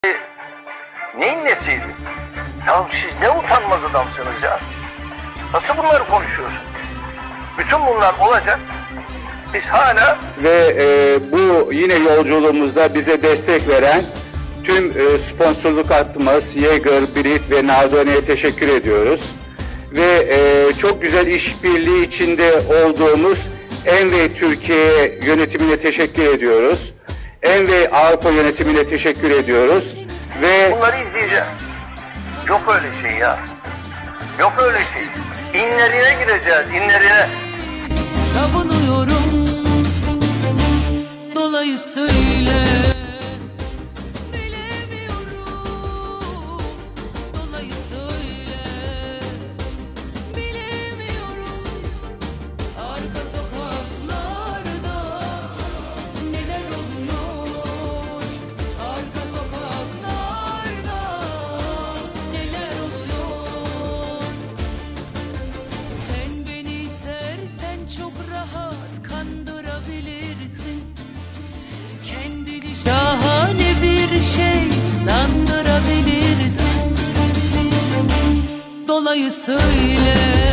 Neyin nesiydi? Ya siz ne utanmaz adamsınız ya. Nasıl bunları konuşuyorsun? Bütün bunlar olacak. Biz hala... Ve bu yine yolculuğumuzda bize destek veren tüm sponsorluk hattımız Yeager, Brit ve Nardone'ye teşekkür ediyoruz. Ve çok güzel işbirliği içinde olduğumuz Envey Türkiye yönetimine teşekkür ediyoruz. Envey Avrupa yönetimine teşekkür ediyoruz. Ve bunları izleyeceğiz. Yok öyle şey ya. Yok öyle şey. İnlerine gideceğiz, inlerine. Savunuyorum dolayısıyla. Şahane bir şey sandırabilirsin dolayısıyla.